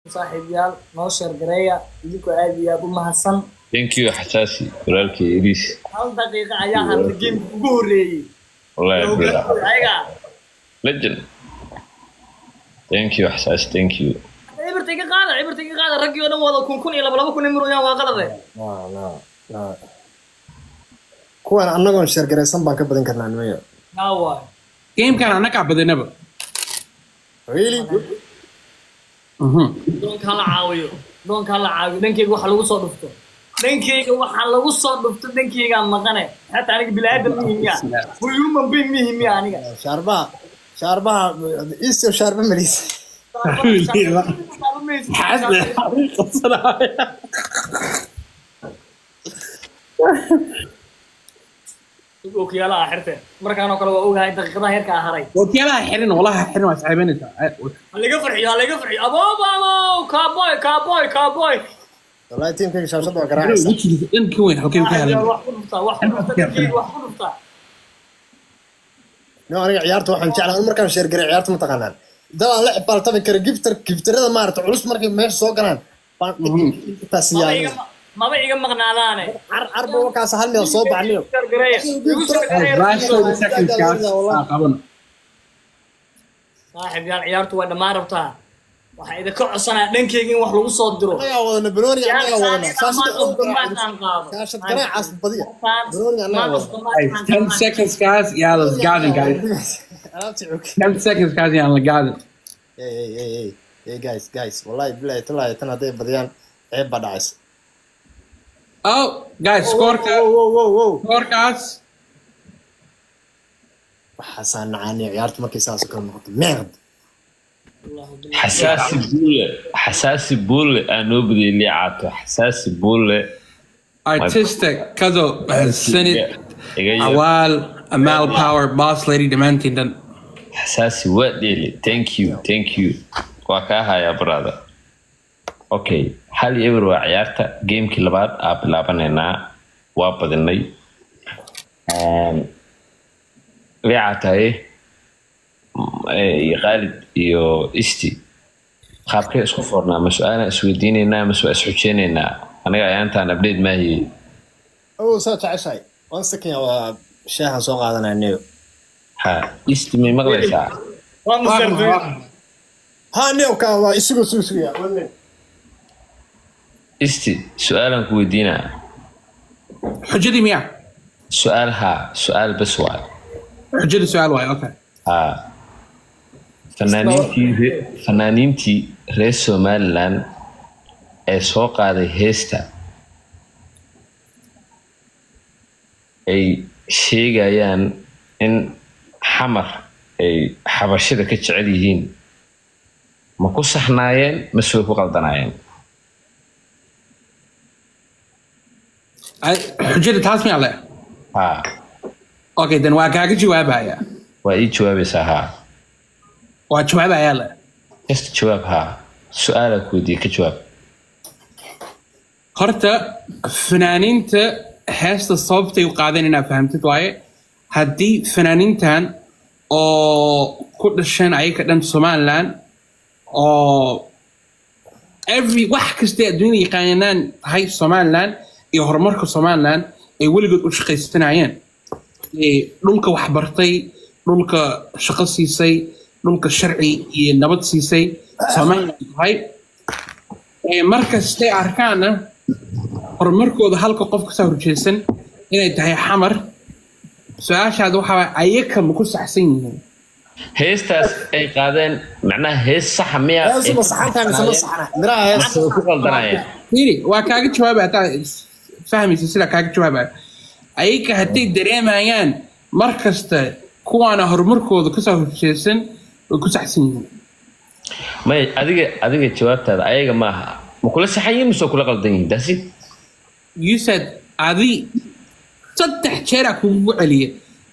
صاحب يال نوشر قرية يجيكوا عادي أبو محسن. Thank you حساسي ولالك إيريس. هل دقيقة أياها الجيم بقوري. والله لو قلت أيها. legend. Thank you حساس thank you. عبرتك قاعدة رجيو أنا والله كون إلا بلا بكون يمرون يا واقلة. لا كون أنا قون شركة رئيسان بانك بدين كرنا نمية. ناوي. game كان أنا كعب بدين نبى. Really? دون كلا عاويو. دنكيك وحلو صادفته. دنكيك وحلو صادفته دنكيك عم مغنى. حتى أنا بلاد مهمية. ويوم بين مهمية أنا. شاربها إيش شاربها مريس. حاسس حقيقة صراحة. وكيلا حرته مركانو كلا وأوجا هاي دقيقة هيك أهري. وكيلا حرنا والله حرنا واسعبين أنت. اللي قفرحي أبو كابوي. والله تيم كيف شاشة وقراء. إن كوين حكيم كهلا. واحد نو أنا عيارته واحد شعله عمر كان شركة عيارته متقنان. ده لعب بالطبع كريبتر هذا مارت علوس مركي ماشي سوقنا. تاسيان. ما بيجي مغنالانه عرب وكاس هل من صوب عنيو صاحب يا عيارته ولا ما ربطها waxa ida ka codsanaa dhankeyga in wax lagu soo diro anaga wadana banooni anaga wadana saashad garaacaas badiya banooni anaga wadana 10 seconds guys yeah let's garden guys 10 seconds guys yeah let's garden hey guys wallahi billahi talaay tan haday badiyaan ceeb ba dhacays oh guys scorecards waxaan naani ciyaartu markay saas ka noqoto meerd حساسي بول أنا بدي اللي عاطه حساسي بول artistic كذا سنة عوال أمال باور باس ليدي دمانتين دن حساسي وديلي thank you وكاها يا برادر اوكي هل يبرو عيارتا جيم كلابات لابننا وابدني لعتاي غالب يو استي خابكي اسكو فورنا مسؤالنا اسويدينينا مسؤال اسحوجينينا aniga ayaantaan update ma hi oo soo taashay waan sakin waa shaaha soo qaadanayno ha istimi maqlaysaa waan sarfay ha neew ka waa isugu suusuya isti su'aalan ku weydiina xujadii miya su'aal bas waa xujadii su'aal waay okay fanaaniintii reer Somaliland ee soo qaaday heesta ay sheegayaan in xamar ay xabashida ka jecel yihiin ma ku saxnaayeen ma soo ku qaldanaayeen xujadii taas miya leh okay dan waa kaaga jawaabaya waa ii jawaabaysaa haa waa jawaabaya leh kasta jawaab haa su'aala ku weydiiye ka jawaab horta fanaaniinta heesta sababtay u qaadeen inaad fahamtid waaye haddii fanaaniintan oo ku dhasheen ayaga dhan Somaliland oo wax kasta adduunyada yaqaanaan tahay Somaliland iyo horumarka Somaliland ay weligood u shaqaysanayeen dhulka wax bartay dhulka shaqo siisay dhulka sharci iyo nabad siisay Somaliland tahay markastay arkaana horumarkooda halka qof ka soo horjeesan inay tahay xamar su'aashaadu waxa ayaga ma ku saxsan yihiin heestaas ay qaadeen macnaha hees sax miya hees ma saxantaan isla saxana miraha hees ku qaldanaya yiri waa kaaga jawaabaa taa fahmaysa sida kaaga jawaabaa ayaga haday dareemayaan markasta kuwaana horumarkooda ka soo horjeesan oo ku saxsan yihiin may adiga jawaabtaada ayaga maaha ma kula saxayin mise kula qaldan yihiin daasi you said adi saddex jeera kugu celiye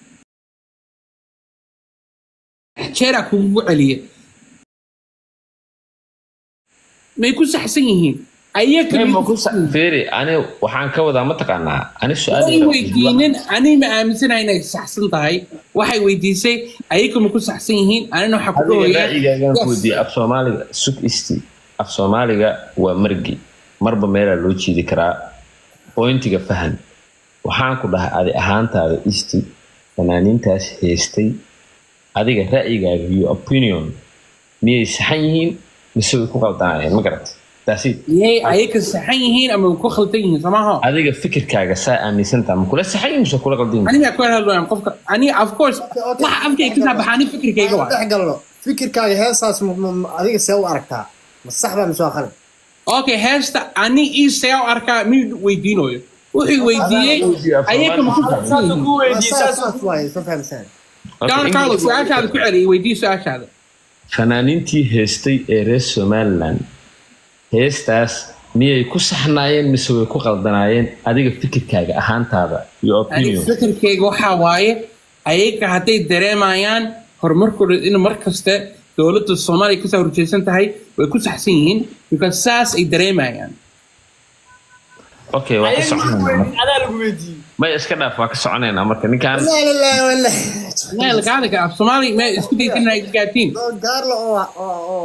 may ku saxsan yihiin ayaga ma ku saxfeeri ani waxaan ka wadaa ma taqaanaa ani su'aal weydiinin ani ma aaminsanahay inay saxsan tahay waxay weydiisay ayaga ma ku saxsan yihiin anina waxa ku dhawayaa af Soomaaliga sug isti af Soomaaliga waa margi marba meel loo jiidi karaa pointiga fahan waxaan ku dhahay adi ahaantaada isti fanaaniintaas heestay adiga ra'yigaaga iyo opinion miyay saxan yihiin mise way ku qaldanayeen ma garat taasi yey ayaka saxan yihiin ama ku khaldan yihiin samaha adiga fikirkaaga saa aaminsantaa ma kula saxan yihiin mise kula qaldan yihiin aniga ku hadlaan qofka ani of course wax afkay ka baxani fikirkayga waa galno fikirkaaga heesaas adiga see u aragtaa ma sax baa mise waa khalad okay heesta ani see u arkaa mid weydiinayo wuxuu weydiiyey ayaka ma ku saas ku weydiisaa soo fahamsan Don Carlos su'aashaada ku celi weydii su'aashaada fanaaniintii heestay ee reer Somaliland heestaas miyay ku saxnaayeen mise way ku qaldanaayeen adiga fikirkaaga ahaantaada iyo opinion fikirkayga waxa waaye ayaga hadday dareemayaan horumarkooda in markasta dowladda Soomaaliya ka soo horjeesan tahay way ku saxsan yihiin because saas ay dareemayaan okay waa ka soconaynaa adaa lagu weydiiyey ma iska dhaaf waa ka soconaynaa marka ninkaan meel gaadhiga af Soomaali ma isku daytinay gaatiin gaarlo oo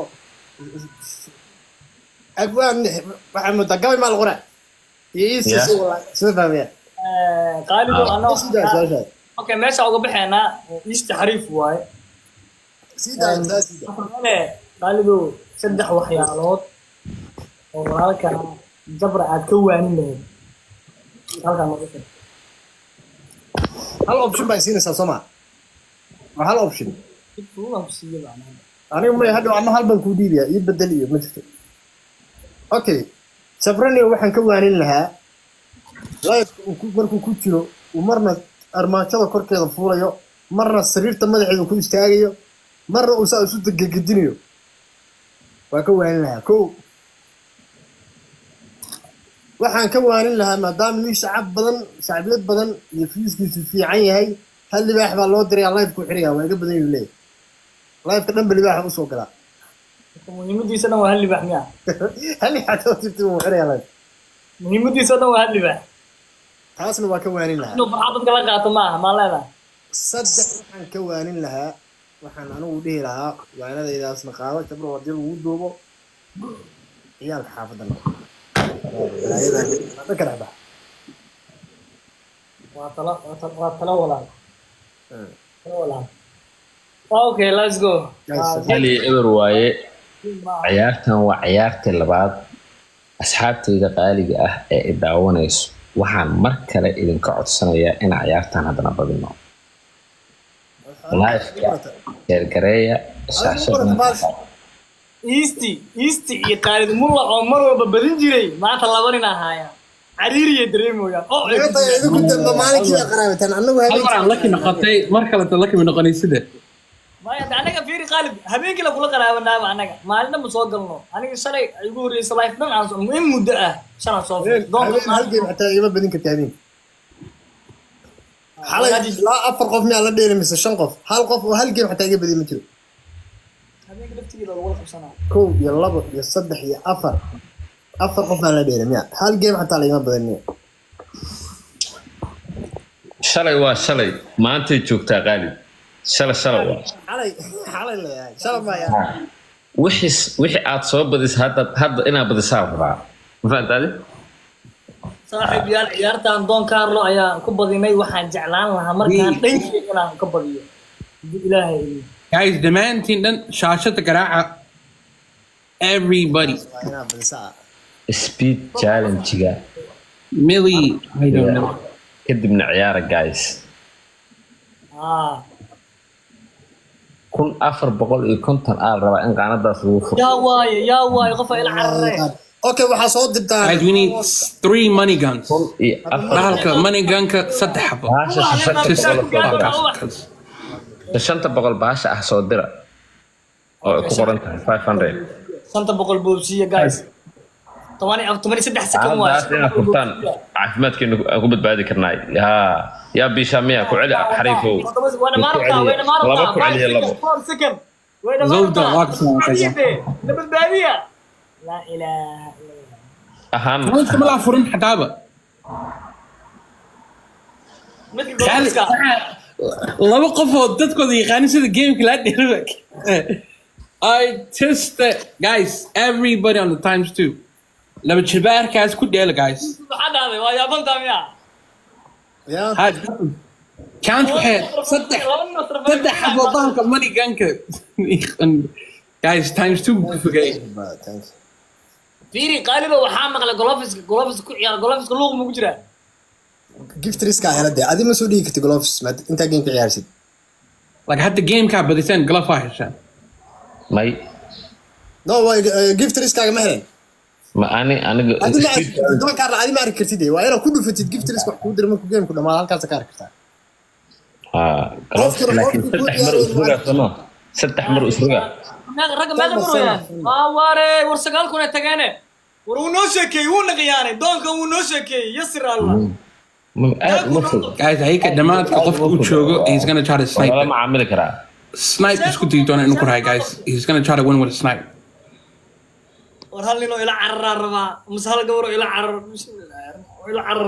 أقوام محمد متقبل مع الغراء يسوس والله سوف فهمي قالوا أنا أوكي ماشي أقول بحنا يستحرف واي سيدا قالوا سدح وحيالات وهذاك جبر أتكوّن منه هذا ما قلت هل أوبشن بايسين سامع هل أوبشن أنا يوم هذا عم هالبنكودي ليه يبدل ليه مشكلة اوكي سبرني waxaan ka waanin lahaa live markuu ku jiro marna armaajada korkeeda fuulayo marna sariirta madaxeeda ku istaagayo marna uu saa isu degdeginayo waa ka waanin lahaa ko waxaan ka waanin lahaa maadaama nin shacbiyad badan iyo fiiskiisu fiican yahay hal libaax baa loo diray live ku xiriya waa iga badan yahay live ka dhan libaax u soo galaa muhiimadiisa dhan waa hal libaax miyaa hal xataa tirtii uu xiraya live muhiimadiisa dhan waa hal libaax taasna waa ka waanin lahaa inuu farxad dadka la qaato maaha maa leedahay saddex waxaan ka waanin lahaa waxaan anigu dhihi lahaa waanadaydaasna qaado jabro wadil ugu duubo ciyaalka xaafadan waa talo walaal okay let's go Ali ever waaye ciyaartan waa ciyaartii labaad asxaabtayda qaaliga ah ee daawanayso waxaan mar kale idinka codsanayaa in ciyaartan hadana badino live gareeya shaashada Easty iyo Khalid Mulla oo mar walba badin jiray maanta laba nin ahaaya cariiriye dareemoyaan oo igu dambe maalinkii qaraabataan annagu habeen laki noqotay mar kale tan laki noqonaysida ما أنا كفيري قالب هبيك لا كل قرابة نام أنا ما لنا مسوقلنا أنا شري يقول رئيس الله يفهم عن مهم مدة شنو صوف هل جيم حتى يبى بدين كتابين حلا لا أفرق في على دير مثل شنقف هل قف وهل جيم حتى يبى بدين مثل هبيك لفتي كذا ولا خمسة كو يلا يصدح يا أفرق في على دير ميا هل جيم حتى يبى بدين شلي ما أنت شوكتا غالي شلا حلا شلا ما يا وحي عاد صوب بديس هذا أنا بديس هذا فهمت علي؟ صاحب يارتان دون كارلو أيا كبدي ماي واحد جعلان لها مركان ليش أنا كبدي إلهي guys demanding then شاشة قراءة everybody speed challenge جا Millie I don't know كدبنا عيارة guys كل أفر بقول كنتن ربع إن قاعد ده سوق يا واي غفا إلى عرّة أوكي وحصود الدار guys we need 3 money guns بحالك money gun كسد حبة شنطة بقول باش أحصود درا أو كورنت 500 شنطة بقول بوبسية guys طبعاً سدح سكون واحد أنا كنتن عفمتك إنه أقول بعد كرناي يا بيشامية كعلي حريفه وانا ما ربطها وين ما ربطها سكن وين ما ربطها نبت بادية لا إله إلا الله أهم أنت ملا فرن حتابة مثل laba qof oo dadkooda yaqaan sida game kala dhiribak artista guys everybody on the times 2 laba jibaarkaas ku dheela guys maxaa dhahday waa yaabantaa miya Yeah. had can't head saddex xabodaanka money ganka guys times 2 forget Thanks. fiiri qaaliba waxaa maqlay golofis ku ciyaar golofiska luuq ma ku jiraa Gift risk hela de adi ma soo dhigi kartid gloves ma inta game ka ciyaarsid. like had the game ka badisaan glove heshaan may No way gift risk ma helan. ma aniga Adi ma doon kaar adi ma arki kartid waa inaad ku dhufatid gift risk wax ku dir markuu game ku dhamaado halkaas ka arki kartaa. laakiin saddex mar usruga ragga meeqa mar weeyaan waare war 9 kun ay tageene war uu noo sheekeeyey wuu naqiyaanay doonka wuu noo sheekeeyey yasir allah guys ayka dhamaadka qofka uu joogo he's going to try to snipe lama caamili karaa snipe isku dayi doona inuu ku rahay guys he's going to try to win with a snipe war hal ninoo ila cararaa rabaa mise hal gabaro ila carar ila carar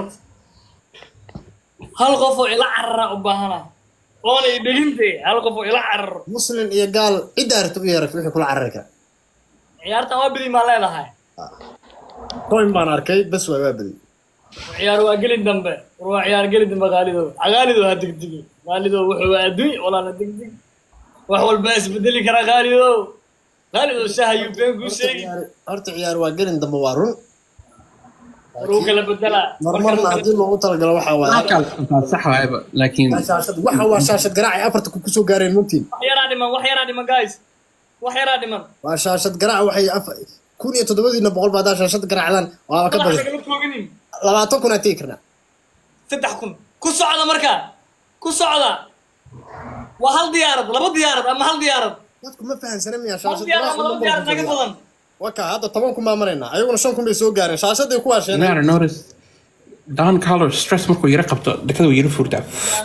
hal qof oo ila cararaa u baahana oona i dhegintee hal qof oo ila carar Muslim iyo gaal cid aarto u yeeray wixii kula carari kara. ciyaartan waa bidi maa leedahay Coin baan arkay bas waa badi. ciyaar waa gelin dambe war waa ciyaar gelin dambe qaalido ha degdegi qaalido wuxuu waa adduun walaana degdeg wax walba isbedeli kara qaalido shahayu been ku sheegi Horta ciyaar waa gelin dambe waa run. ruu kala bedela Marmarna hadii loogu talagalo waxa waa صح وايبا لكن waxa waa shaashad garaac afarta ku soo gaareen mugtiin. wax yaraa dhiman guys wax yaraa dhiman waa shaashad garaac waxay 1700 baad shaashad garaacdan waa ka badan. 20 kun atii karna 3 kun ku socda marka ku socda waa hal diyaarad laba diyaarad ama hal diyaarad dadku ma fahansanay miya shaashad diyaarad naga badan waka hadda 10 kun ma marayna ayaguna 5 kun bay soo gaareen shaashaday ku waasheen never notice Don Collar stress markuu yara qabto dakada yara furta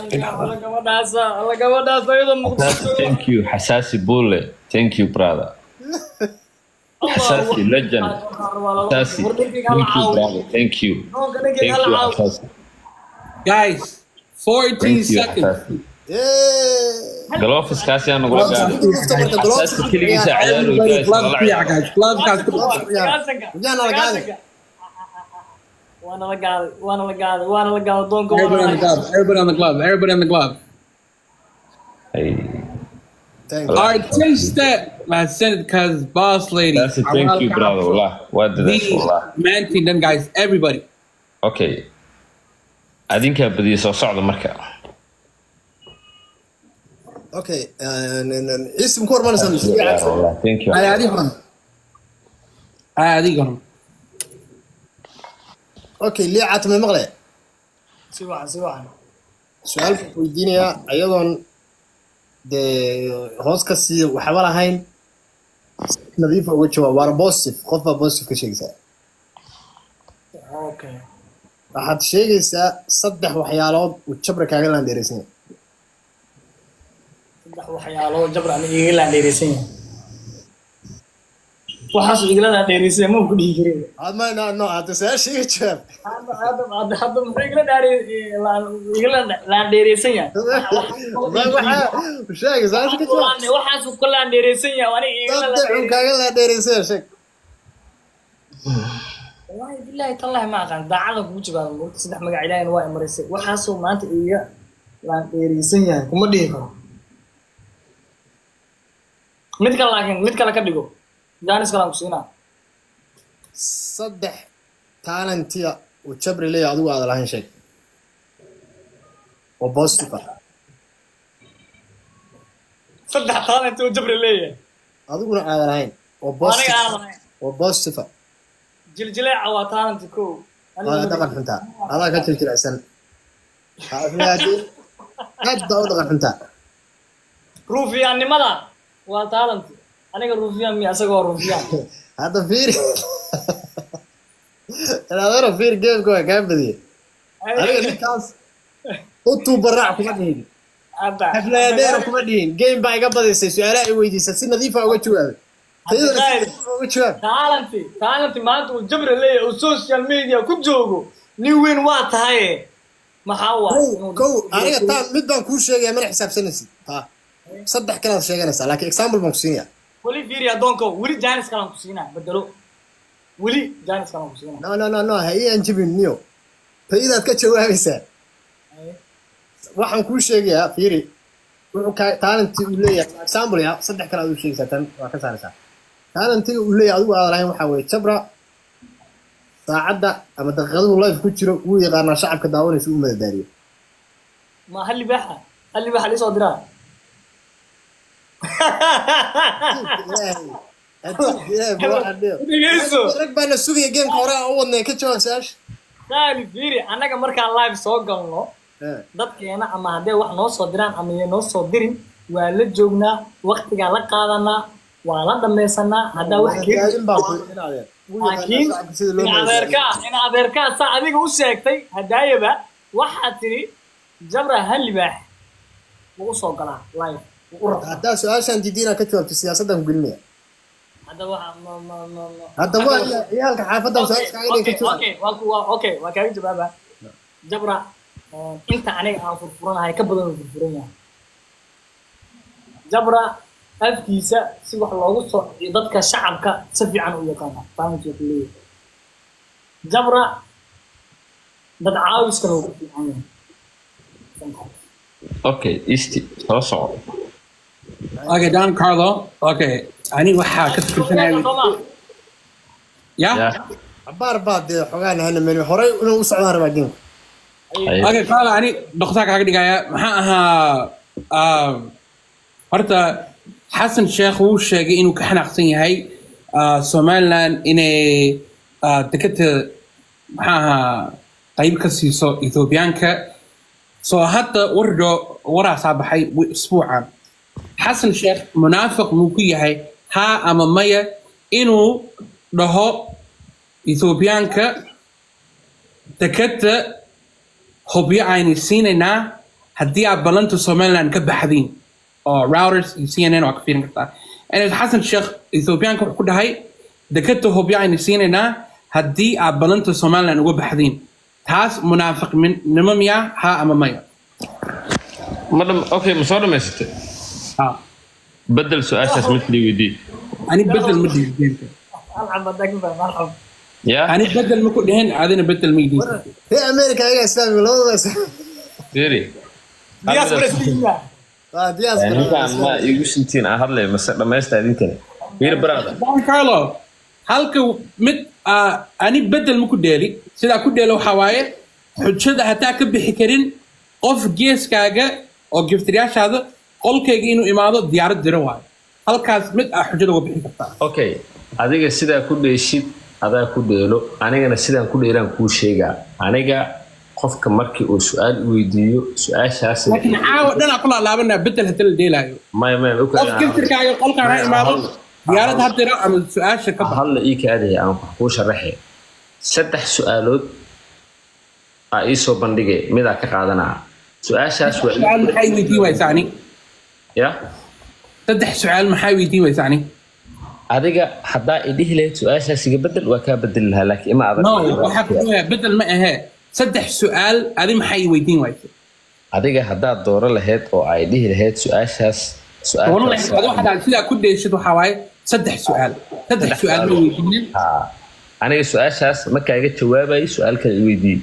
thank you xasaasi bulle thank you brother xasaasi legend xasaasi thank you brother thank you xasaasi guys 14 seconds galofis kaasi aan ugu lagaa xasaasi keligiisa ciyaaro guys yaana la gaaday وانا لقاضي دونك everybody on the glove thank you artista ما said cuz boss lady that's a thank you brother والله what did that والله man team then guys everybody okay adinka badiyo soo socda marka okay ism ku hormarsan والله thank you عادي قرن okay liicaat ma maqlay si wacan su'aal ku weydiinaya ayadoon de hoos ka sii waxba lahayn nadiif uga jawaab war positive qof baa positive ka sheegaysaa okay waxaad sheegaysaa saddex waxyaalood uu jabra kaaga laandeeraysan yahay saddex waxyaalood jabra ama iiga laandheeraysan yahay waxaas iiga laandheeraysan ma ku dhihi jiray adma no hadda su'aasha iga jawaab hadda muxuu iiga laandheeraysan yahay sheeg su'aasha ka jawaab waxaas ku laandheeraysan yahay aniga iiga saddex uu kaaga laandeeraysan yahay sheeg wallahi billahi tallahi ma aqaan daacada kugu jawaab marka saddex magac ilaahay waa imarisay waxaasoo maanta iiga laandheeraysan yahay kuma dhihi karo mid kale ka dhigo jaanis kale aan ku siinaa saddex talentiya uu jabri leeyahay adigu aad lahayn sheeg oo positive ah saddex talent oo jabri leeyahay adiguna aad lahayn oo aniga positive aan lahayn oo positive ah jiljileeca waa talent kow هذا دقن حنتا هذا كتير كذا سن هذا دقن حنتا ruufiyaannimada waa talent aniga ruufiyaan mi asagoo ruufiyaan هذا فير هذا فير جيم كوي كم بدي أنا كاس أنتو برا كمدين حفلة دير كمدين جيم باي قبل السؤال ويدي سن نظيفة وجهه talent maanta uu jabri leeyahay uu social media ku joogo nin weyn waa tahay maxaa waa كو أنا تام مدة كوش شيء ما نحسب سنسي ها صدق كلام شيء أنا لكن example مقصينيا ولي فيري أدونكو ولي جانس كلام كوسينا بدلو ولي جانس كلام كوسينا no هي anjibin niyo faa'iidaad ka jawaabaysaa waxaan kuu sheegayaa fiiri wuxuu ka talentii uu leeyahay example ya saddex kale aad u sheegaysaa tan waa ka saaraysaa talentii uu leeyahay adigu aad lahayn waxaa weeye jabra saacadda ama daqiiqaduhu live ku jiro wuu yaqaanaa shacabka daawanaysa u madadaaliyo ما هل بحة ليش أدرى rag baana sugaya geemka hore aan u wadnay ka jawaab su-aasha ثاني فيري أنا كمركا لايف سوق قلنا dadkeena ama hadee wax noo soo diraan ama ay noo soo dirin waa la joognaa waqtiga la qaadanaa waa la dhameysanaa hadaa wax laakiin in adeerka saa adiga u sheegtay hadaayaba waxaad tiri jabra hal libaax wuu soo galaa live haddaa su-aashaan didiina ka jawaabto siyaasaddan ku gelinaya hadda waxa hadda waa ciyaalka xaafaddan su-aasha kaaga dhigay ka jawaab okay waa kaaga jawaaba jabra inta aniga aan furfuranahay ka badan furfuran yahay jabra afkiisa si wax loogu soo dadka shacabka si fiican u yaqaana fahamtu leeyahay jabra dad caawiska loo fiican yahay okay isti soo soco Okay, Don Carlo. Okay, ani waxaa ka fikirsanaya. Yeah. cabaar baa dee xogaan hana meel horey inuu u socdaan rabaa geemka Okay, Carlo, ani dhaqsaha kaaga dhigaya maxaa ahaa horta Xasan Sheekh wuu sheegay inuu ka xanaaqsan yahay Somaliland inay dekada maxaa ahaa qayb ka siiso Ethiopiaanka soo hadda waraa soo baxay isbuucan حسن شيخ منافق موكي ها أما مايا إنه ده إثيوبيانكا تكت هوبي عيني سيننا هدي عبلنتو سومالان كبحدين أو راوترز يسيننا وكفين كتا أنا حسن شيخ إثيوبيانكا كل هاي تكت هوبي عيني سيننا هدي عبلنتو سومالان وكبحدين تاس منافق من نمميا ها أما مايا مدام اوكي مصور ما ست بدل سؤال مثلي ودي أنا بدل مدي جيمك مرحبا مرحبا يا أنا بدل مكون هن عادنا بدل ميدي في أمريكا يا إسلامي لو بس فيري دياسبرا سينا دياسبرا كان ما يقولش انتين هذا مثلا ما يستاهل كده فير برادا دون كارلو halka mid ani bedel ma ku dheeli sida ku dheelo xawaaye xujada hataa ka bixi karin qof geeskaaga oo giftriyaashaada qolkayga inuu imaado diyaarad diro waayo halkaas mid xujada uga bixi kartaa okay adiga sida ku dheeshid adaa ku dheelo anigana sidaan ku dheelaan kuu sheegaa aniga qofka markii uu su'aal weydiiyo su'aashaas laakiin caawa dhana kula laabanaa bedel hadii la dheelaayo qof giftrikaaga qolkaan ha imaado diyaarad hadira ama su'aasha ka hal ii kaadaya aan ku sharaxay saddex su'aalood ay soo bandhigay mid ka qaadanaa su'aashaas waa maxay weydiin waysaani ya saddex su'aal maxay weydiin waysaani adiga hadaa idhihi lahayd su'aashaas iga bedel waa ka bedel lahaa laakiin ma adag waxa ku dhahay bedel ma aha saddex su'aal adi maxay weydiin waysay adiga hadaa dooro lahayd oo ay dhihi lahayd su'aashaas والله واحد على كذا كل شيء وحواي صدح سؤال ما ويدين أنا سؤال شاس ما كان جوابي سؤال كان ويدين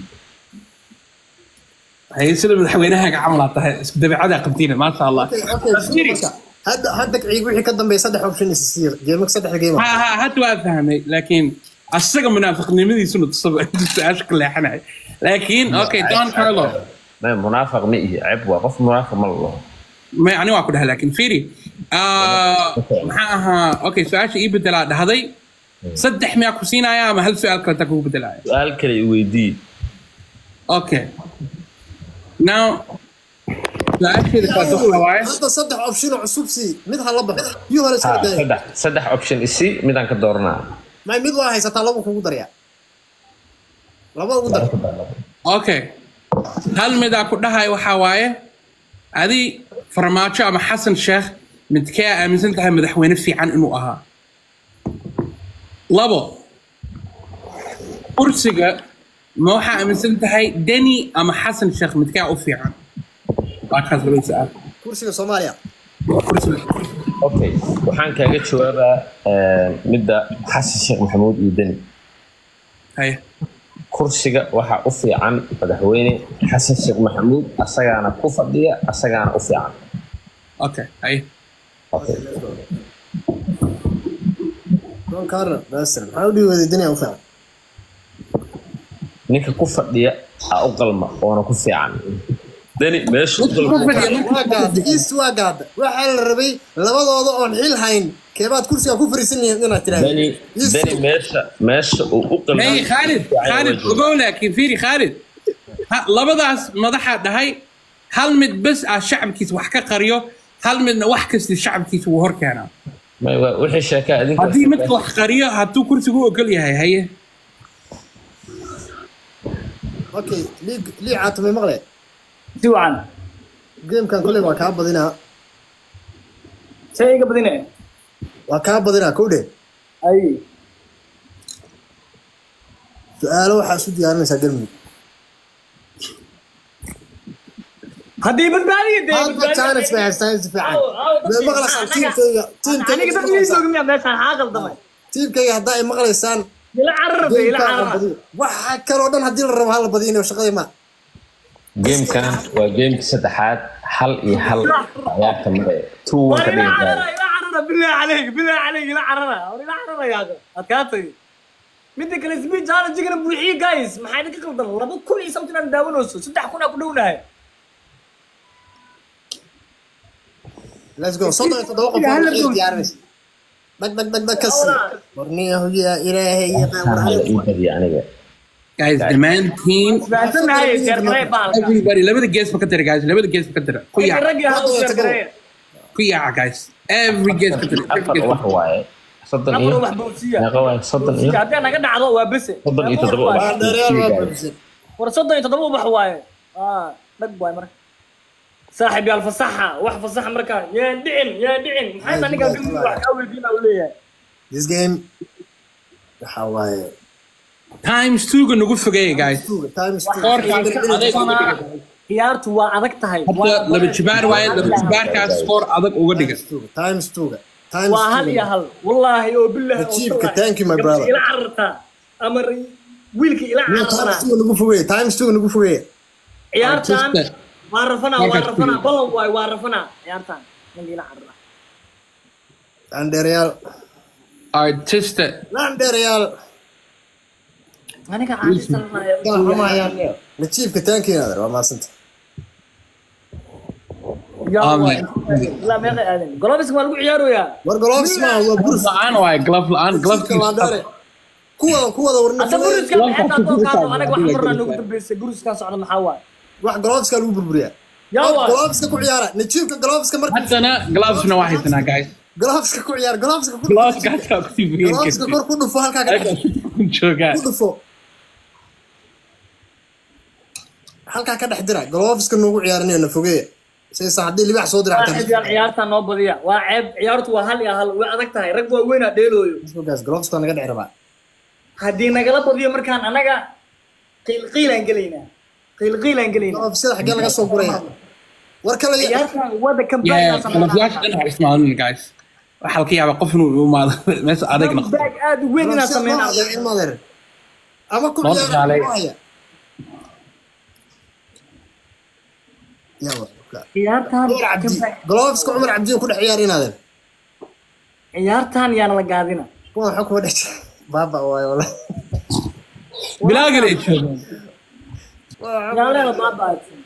هي سلم الحوينها عملتها دبي عادة قمتينا ما شاء الله هدك عيب وحي كدم بيصدح اوبشن يصير جيمك صدح جيمك ها هاتوا فهمي لكن السجن منافق نمدي سنة الصبح السؤال كله حنا لكن اوكي دون كارلو ما منافق مئي عيب وقف منافق ما الله ما يعني واكلها لكن فيري معها اوكي سؤال شيء بدل هذا صدح ما كوسينا يا ما هل سؤال كنت اكو بدل سؤال كلي ويدي اوكي ناو سؤال شيء كنت هواي هذا صدح اوبشن عصوب سي مد هلبا يو هلا صدح اوبشن سي ميدان كدورنا ما ميد waa haysataa laba kugu daraya laba ugu dar اوكي hal mid ku dhahay waxa waaye adi farmaajo ama xasan sheekh midkee aaminsan tahay madaxweyne fiican inuu ahaa labo kursiga ma waxaa aaminsan tahay deni ama xasan sheekh midkee u fiican waa kaas laba su'aal kursiga Soomaaliya kursiga okay waxaan kaaga jawaabaa midda xasan sheekh maxamuud iyo deni هاي kursiga waxa u fiican madaxweyne xasan sheekh maxamuud asagaana ku fadhiya asagaana u fiican اوكي هاي okay دون كارنا بس maxaa u dhiwayday dani u fiican ninka ku fadhiya aa u qalma oona ku fiican deni meesha u qalma east waa gaada waxaa la rabay labadooda oon xil hayn keebaad kursiga ku fariisan yihiin inaad tiraahdo deni meesha uu u qalma اي خالد اقول لك فيري خالد لبداس مدحا دهي هل مد بس شعبكيس wax ka qariyo hal midna wax kasta shacabkiisa uu hor keenaa ma wixii sheeka adinka hadii mid wax qariyo haduu kursigu ogol yahay haye okay lii caatumay maqle duwan gamekan kulay waa kaa badinaa shayga badinay waa kaa badinaa kowdhe ay su-aalo waxaa isu diyaarinaysaa galmudug haddii badbaadiyo dee hadba chance bay haystaan si fiican way maqlaysaan aniga dad ii soo gamiya meeshaan haa qaldamay tiimkayga haddaa ay maqlaysaan ila carrabe ila carrabe waxa kaloo dhan haddii la rabo hala badinayo shaqadii ma gamekan waa gameka saddexaad hal iyo hal ciyaarta mare tuwa ka dhigay ila carrara bilaa calayk ila carrara yaaga adkaatay midda kale speed challenge-gana buuxiye guys maxay idinka qaldan 2,000 iyo something aan daawanayso 3,000 aan ku dhownahay let's go soddon iyo toddoba qof oo diyaarinaysa dhag kas warniyahu yaa ilaahay aniga guys the man team everybody labada gees ka tira guys labada gees ka tira ku yaa guys every gees ka tira wax waaye صدق ايه نقوى صدق ايه hadii naga dhacdo waa bas صدق ايه تضرب war صدق iyo toddoba wax waaye dhag waay marka saaxib yaal fasaxa wax fasaxa marka yaa dhicin maxay aniga galmudug wax ka weydiina u leeyahay this game waxa waaye times 2 ga nagu fogeeyay guys ciyaartu waa adag tahay laba jibaar waaye laba jibaarkaas score adag uga dhiga times 2 ga waa hal iyo hal wallaahi oo billahi thank you my brother ila carrata ama wiilka ila carrata times 2 nagu fogeeyay ciyaartan waa rafana balan waay waa rafana ciyaartan ila carrata andereal artista andereal aniga caadisan la chiefka thank you waa maasanta لا ما قاعدين جلوفز ما لقوا عياروا يا ورجلوفز ما هو بروس الان واي جلوف الان جلوف كوا ورنا بروس كان حتى توقع انا واحد مره نقول بس بروس كان صعد محاول واحد جلوفز كان بربريا يا جلوفز كو عياره نتشوف جلوفز كمر حتى انا جلوفز واحد انا جايز جلوفز كو عيار جلوفز كور كله فو هلكا شو قاعد كله فو هلكا كدخ ديرا جلوفز كنو عيارنينا فوقيه سي صاحبي اللي بيحصل درع عيارتها نو بديا waa ceeb ciyaartu waa hal iyo hal way adag tahay rag waa weyn dheelooyo isbugaas gloves ka naga dhicirba hadii nagala badiyo markaan anaga qiilqiilan galeena gloves sida xagee laga soo guraya war kale ciyaartan wada kambayn flash dhan ismaan guys waxa ka yaaba qof inuu imaado mees adag noqdo aad weyn ina sameeyaan ama ku ciyaaraya يلا ciyaartan gloves ku Umar Cabdi ku dhex ciyaarinaadeen ciyaartan yaana la gaadina waxa ku dhex baba way wala bilaagal ay joogo yaala baba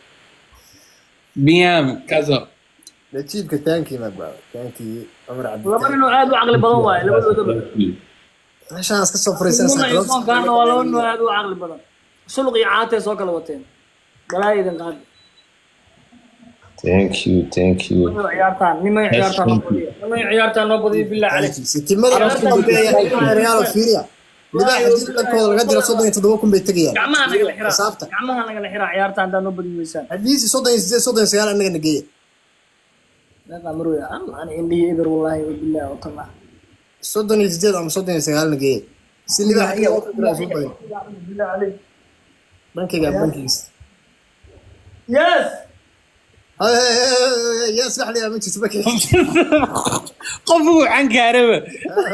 biyam kaza la chiefka thank you my brother thank you Umar Cabdi laba inuu aad u aqli badan waay labadooda meeshaan iska soo fariisanaysa gloves kan waa laba inuu aad u aqli badan suluq iyo caatay soo kala wateen galaayidan qaad thank you ciyaartan nimay ciyaartan noo badiyo bilaa عليك sitimada Real Firia liba hadii dadkooda laga diro 37 kun bay tagayaan gacmaha naga la xiraa ciyaartan daan noo badiyo weysaan hadii 39 anaga nageeyay naga maruya ana indhihi eber wallahi billahi wa taala 38 ama 39 nageeyay si liba hadii bilaa عليك bankiga yes يسمح لي ما تسبك قفوا عن كهرباء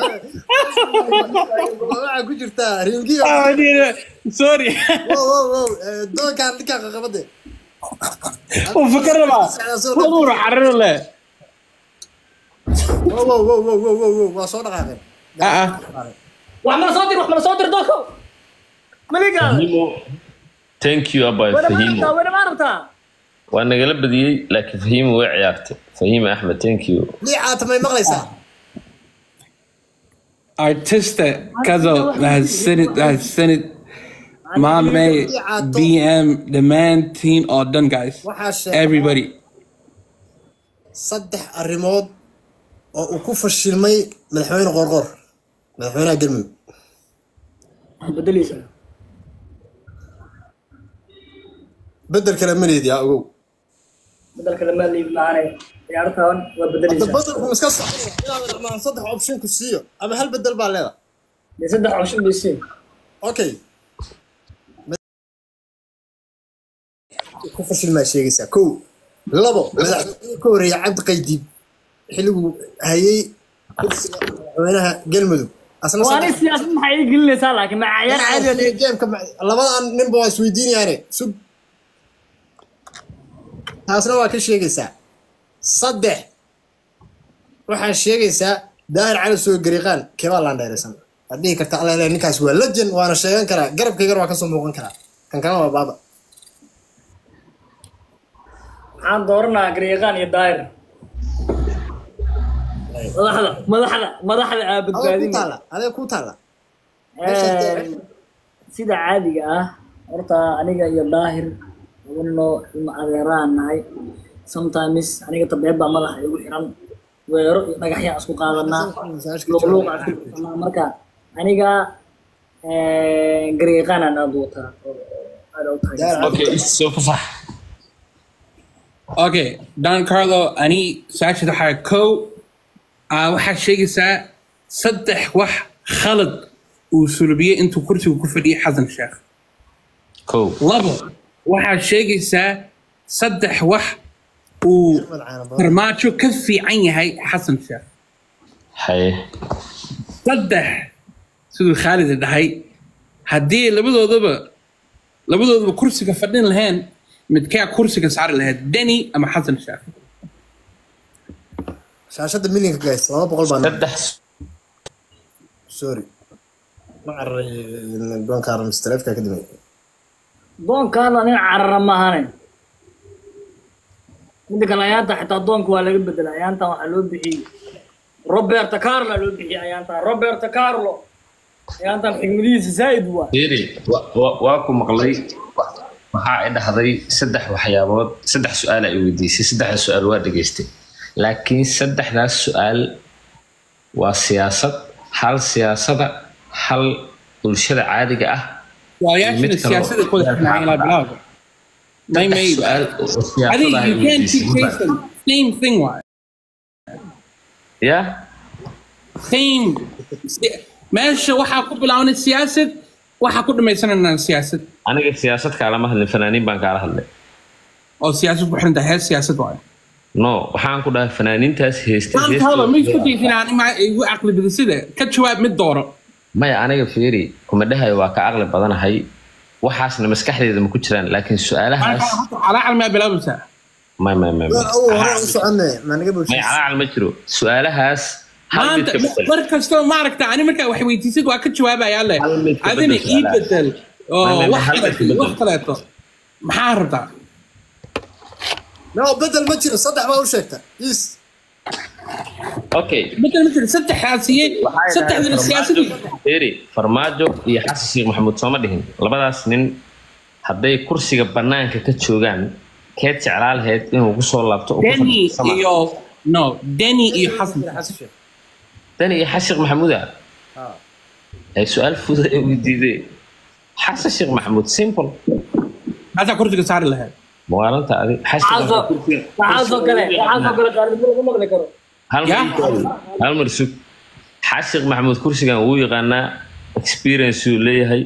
waxaa ku jirta ringiyo سوري doon kaan ninka qabade وفكر ما فضور حرر له waa soo dhaqaaqay وحمر صادر دوكو مليقا فهيمو thank you abay فهيمو وين ما ربطها waa nagala badiyey laakiin fahiimo way ciyaartay fahiimo axmed thank you lii caatamay maqlaysaa Artista Kazo has sent it Mame BM the man team all done guys everybody saddex arrimood oo uu ku fashilmay madaxweyne qorqor madaxweynaha galmudug بدليسا bedel kale maleed yaa ogow بدلك لما اللي معنا يعرفون وبدليسا bedelku iska saxay inaad rabnaan saddex option ku siiyo ama hal bedel baa leedahay يصدق عشان بيسين okay ku fashilmaa sheegaysaa kow labo madaxweyne ka horeeya cabdi qaydiib xilligu hayay kursiga madaxweynaha galmudug asna وانا السياسة ما حيقول لي صار لكن مع عيال عادي geemka labadan ninba waa isweydiinayaane sug taasna waa ka sheegaysaa saddex waxaan sheegaysaa daahir cali soo gariiqaan kebaa laan dheeraysan waad dhihi karta alla ilaah ninkaas waa legend waana sheegan karaa garabkaygana waa kasoo muuqan karaa kan kalena waa baaba عن دورنا قريقان يداير مدحضة adee بدبادين ku taalla adee ku taalla سيدا عادي horta aniga iyo daahir wadno ilma adeeraan nahay sometimes aniga tabeeb baa madaxa igu xiran weero iyo dhagaxya isku qaadanaa luqluuq marka aniga gariiqanan aad wataa okay soo fasax okay Don Carlo ani saashada waxa ko waxa sheegaysaa saddex wax khalad uu sulbiye intuu kursiga ku fadhiyay Xasan Sheekh kow labo waxa sheegaysaa saddex wax uu farmaajo ka fiican yahay Xasan Sheekh haye saddex siduu Khalid dhahay haddii labadoodaba kursiga fadhin lahayn midkaa kursiga saari lahayd Deni ama Xasan Sheekh shaashada milyanka guys 200 baan saddex sorry ma carray doon kaaran streefka ka dimay doonkaan aniga carara ma ahayn midda kale ayaanta xitaa doonka waa laga bedelay ayaanta waxaa loo bixiyey Roberto Carlo loo bixiyey ayaanta Roberto Carlo ayaantan xigmadiisa zaaid waa Eri waa ku maqlay waxa ay dhahday saddex waxyaabood saddex su'aal ay weydiisay saddex su'aal waa dhageystay laakiin saddexdaas su'aal waa siyaasad hal siyaasada hal bulshada caadiga ah waayaashan siyaasadda ku dhexnaa ila blog may I think you can't keep chasing same thing why yeah same meesha waxaa ku bilaabnay siyaasad waxaa ku dhamaysananaa siyaasad aniga siyaasad kaalama hadlin fanaaniin baan kaala hadlay oo siyaasad ku xiran tahay siyaasad waayo no waxaan ku dhahay fanaaniintaas heestay ma isku daysinaan ma igu aqli badisida ka jawaab mid dooro maya aniga fiiri kuma dhahayo waa ka aqli badanahay waxaasna maskaxdeeda ma ku jiraan laakiin su'aalahaas calaacal ma bilaabaysaa ma may calaacal ma jiro su'aalahaas mar kastoo maaragta ani markaa wax weydiisid waa ka jawaabayaa leh adina ii bedel oo wax kaleeto maxaa rabtaa no bedel ma jiro saddex baa u sheegta is okay bedel ma jiro saddexdaasiyey siyaasadu eri farmaajo iyo xasan sheekh maxamuud sooma dhihin labadaas nin hadday kursiga banaanka ka joogaan keed jeclaa lahayd inuu ku soo laabto Deni iyo Xasan Deni iyo Xasan Sheekh Maxamuud ay su'aal fudud ay weydiiday Xasan Sheekh Maxamuud simple hada kursiga saari lahayd موالنت هذه حاسو كله قاعد ما مقلي كرو هل مرسوك حاشق محمود كرسي كان هو يقانا experience ليهي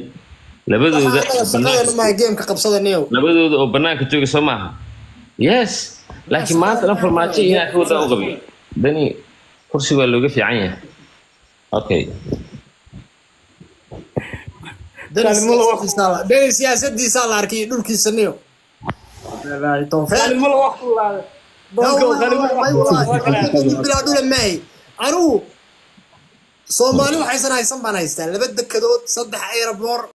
لبدو ما جيم كقبصة نيو لبدو او بنانك جوجي سو maaha yes laakiin maanta dhan farmaajo inaa ka wadaa u qabiy dani kursi waa looga fiican yahay okay dani siyaasadiisa la arkay dhulkiisa niyo قال الملا وقت ولا bilaa dhula maahay anugu Soomaali waxaysan haysan baan haystaa laba dekadood 3 airport